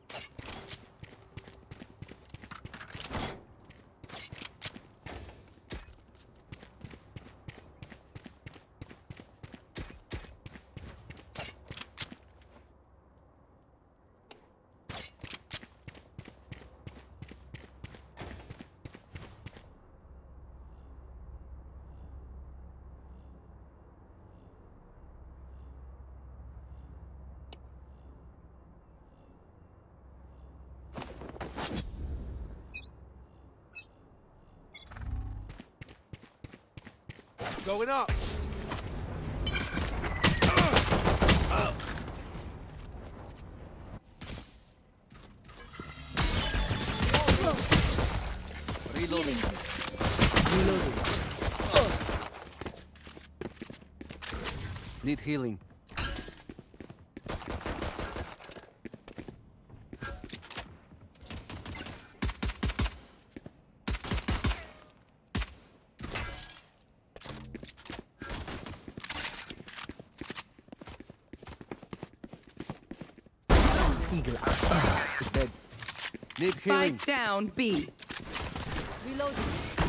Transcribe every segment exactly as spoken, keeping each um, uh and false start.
Going up. Reloading. Reloading. Need healing. Eagle eye. He's dead. Need healing. Spike down B. Reloading.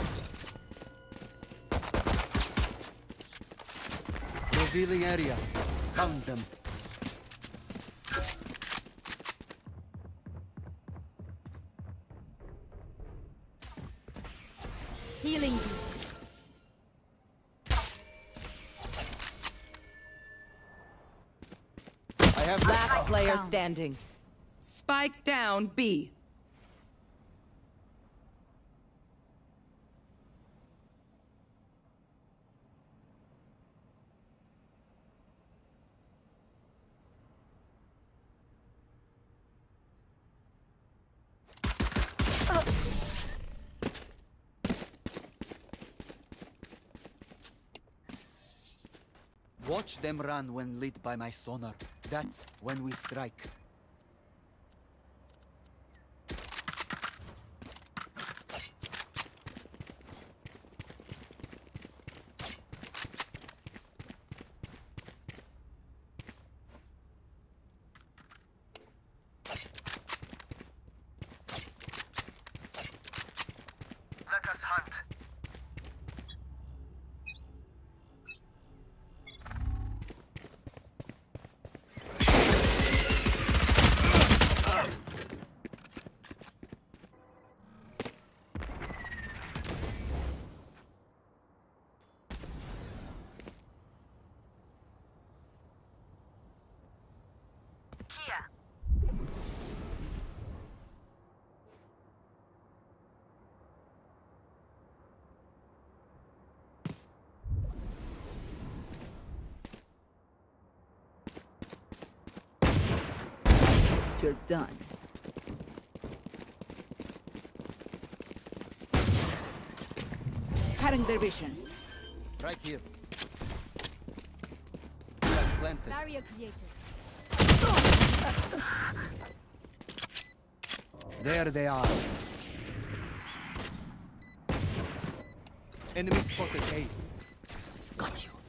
Revealing area. Found them. Healing. I have Last player down. standing. Spike down B. Watch them run when lit by my sonar. That's when we strike. Let us hunt. Here. You're done. Cutting their vision. Right here. We are planted. Barrier created. There they are. Enemy spotted A. Got you.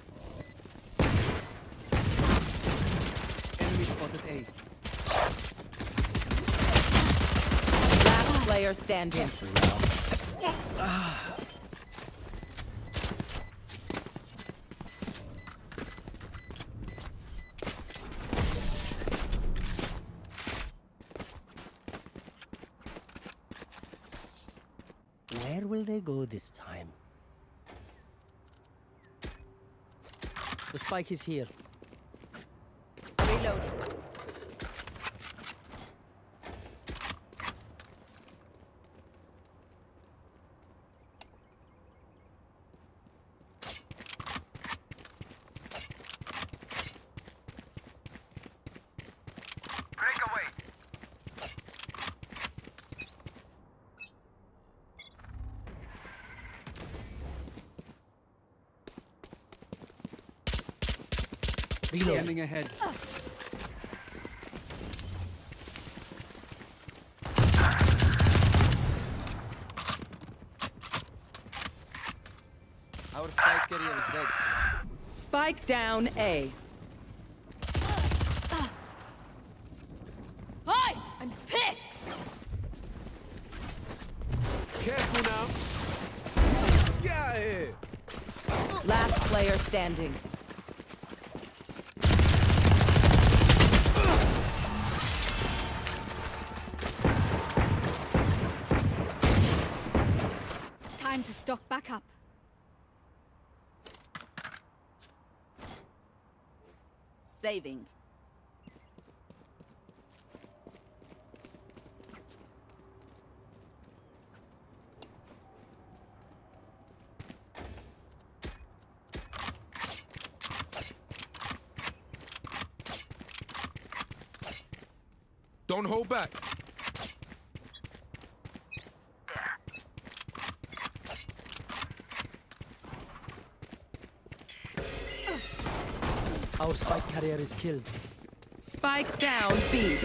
Enemy spotted A. Last player standing. Where will they go this time? The spike is here. Reloading. Break away. Reload. Scanning ahead. Our spike carrier is dead. Spike down A. Hi! I'm player standing. Time to stock back up. Saving. Don't hold back. Our spike carrier is killed. Spike down B.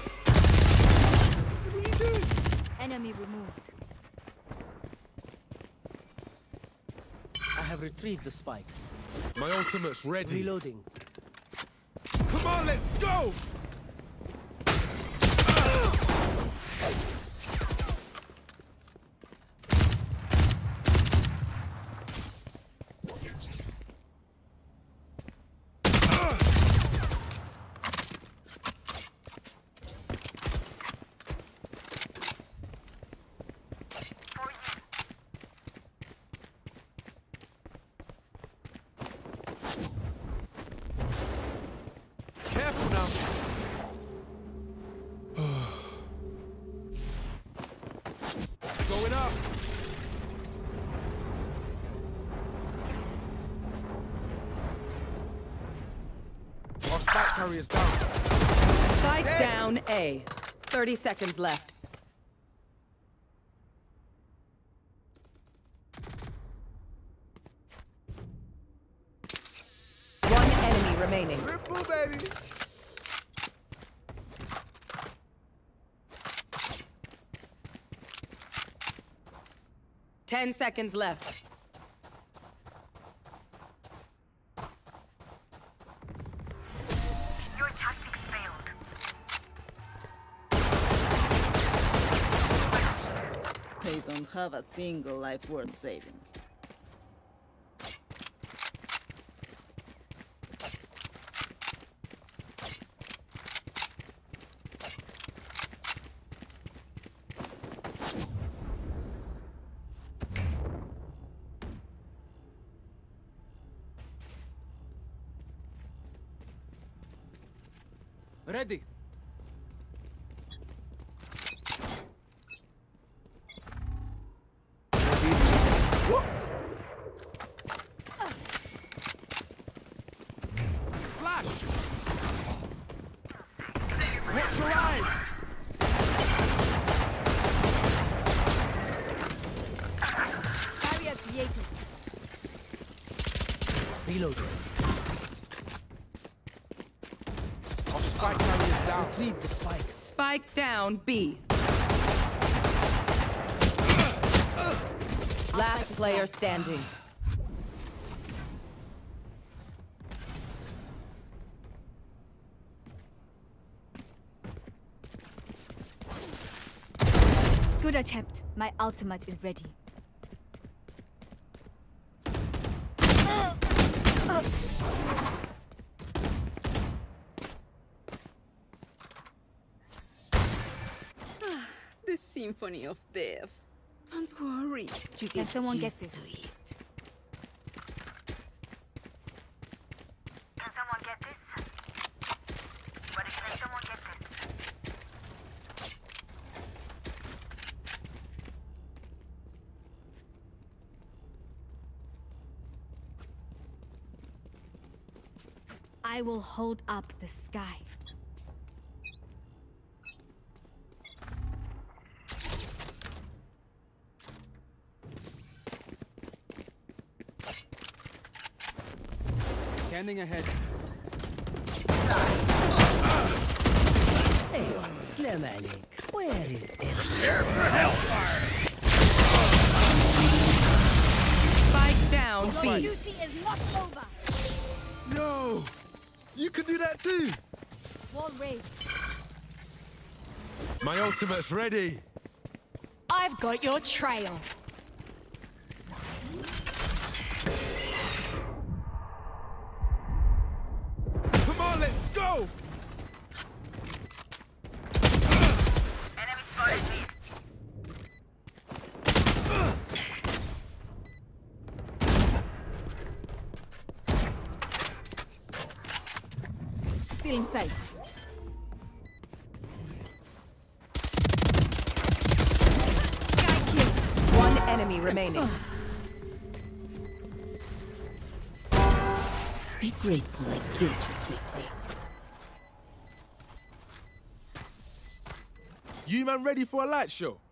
Enemy removed. I have retrieved the spike. My ultimate's ready. Reloading. Come on, let's go! Careful now. Going up. Our spike carrier's down. Spike down A. thirty seconds left. One enemy remaining. Triple, baby. Ten seconds left. Your tactics failed. They don't have a single life worth saving. Ready. Flash! Watch your eyes! Barrier created. Reloading. Our spike carrier's down. Retrieve the spike. Spike down B. Last player standing. Good attempt. My ultimate is ready. The symphony of death. Don't worry. You Can get someone get used this? to it. Can someone get this? But can someone get this? I will hold up the sky. Scanning ahead. Hey, Slam عليك. Where is it? Spike down Your B. duty is not over. Yo! You can do that too! Wall raised. My ultimate's ready. I've got your trail. go! Enemy spotted me. Still in sight. One enemy remaining. Be grateful I killed you quickly. You man ready for a light show?